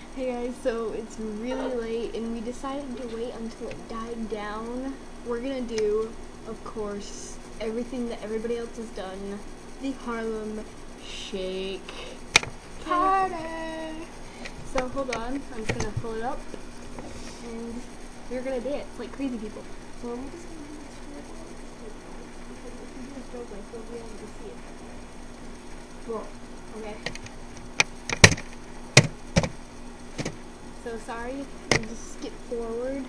Hey guys, so it's really late and we decided to wait until it died down. We're gonna do, of course, everything that everybody else has done. The Harlem Shake Party! So hold on, I'm just gonna pull it up and we're gonna dance like crazy people. So I'm just gonna do this because if we do a stroke like we'll be able to see it. Whoa, okay. So sorry, I just skip forward.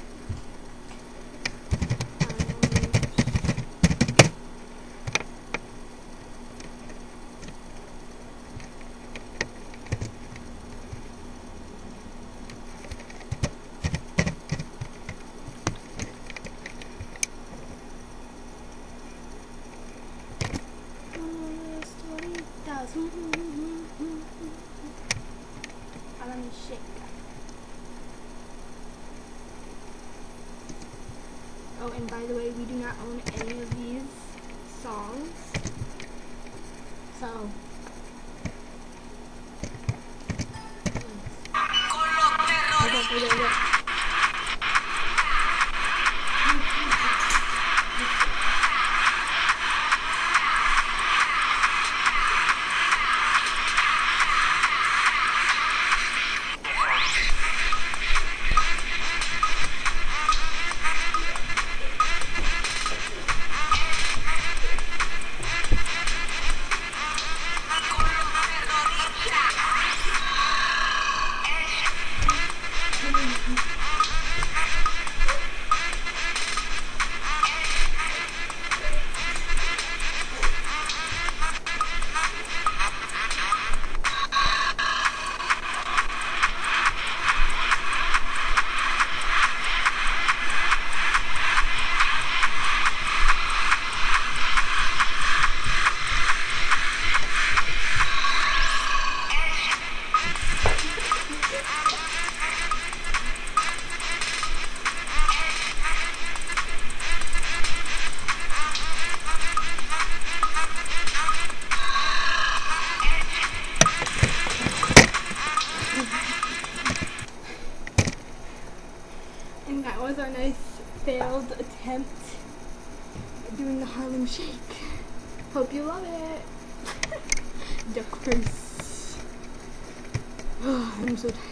Let me shake. Oh, and by the way, we do not own any of these songs. So, okay. And that was our nice failed attempt at doing the Harlem Shake. Hope you love it. Duck face. Oh, I'm so tired.